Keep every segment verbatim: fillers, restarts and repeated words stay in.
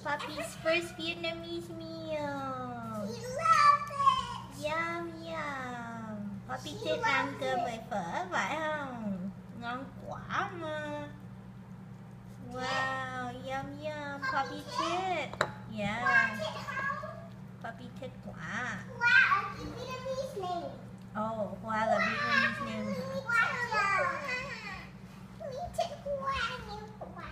Poppy's first Vietnamese meal. She loves it. Yum yum. Poppy thích ăn cơm với phở phải không? Ngon quá mà. Wow, yum yum. Poppy thích. Yeah. Poppy thích quá. Wow, a Vietnamese name. Oh, Hoa là Vietnamese name. Mỹ thích quá, nhiều quá.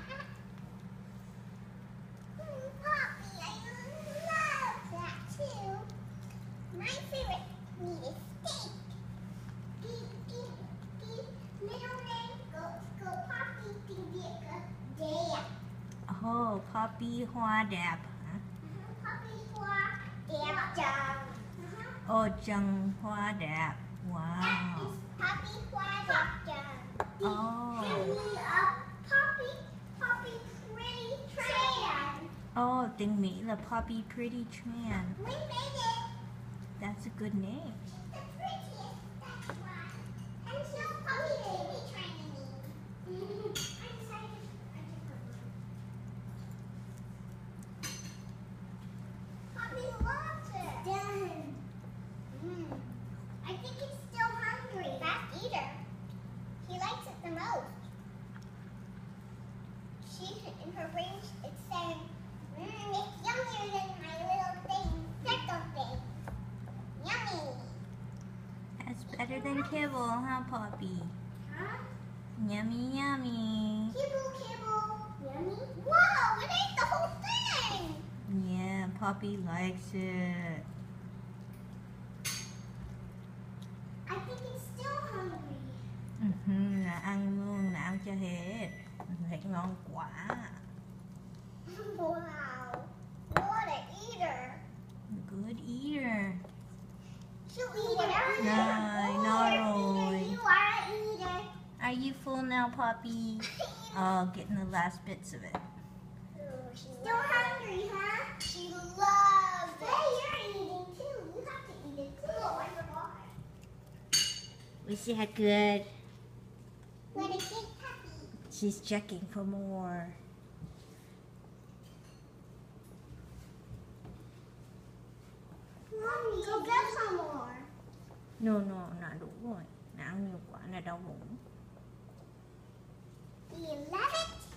Poppy, I love that too. My favorite meat is steak. The, the, the middle name goes go Poppy tiếng Việt là đẹp. Oh, Poppy Hoa đẹp hả? Poppy hoa đẹp Trần. Oh, Trần Hoa đẹp. Wow. That is Poppy hoa đẹp Trần. Oh. Family of Poppy, Poppy Pretty Tran. Oh, tiếng Mỹ là Poppy Pretty Tran. We made it. That's a good name. She's the prettiest, that's why. And so Poppy Pretty Tran to me. I'm excited. I just want one. Poppy loves it. Done. Mm. I think it's still hungry. Fast eater. He likes it the most. She, in her range, it's saying, mmm, it's yummier than my little thing, freckle thing. Yummy. That's better than kibble, huh, Poppy? Huh? Yummy, yummy. Kibble, kibble. Yummy. Whoa, it ate the whole thing. Yeah, Poppy likes it. I think it's still hungry. Uh-huh, là ăn luôn, là ăn cho hết. Thấy ngon quá. Wow. What an eater. Good eater. She'll eat whatever. Này, no rồi. You are an eater. Are you full now, Poppy? Oh, getting the last bits of it. Still hungry, huh? She loves it. Hey, you're eating too. You have to eat it too. Oh, I forgot. Was that good? What a big puppy. She's checking for more. Mommy, go get some more. No, no, là đủ rồi. Là ăn nhiều quá là đau bụng. Do you love it?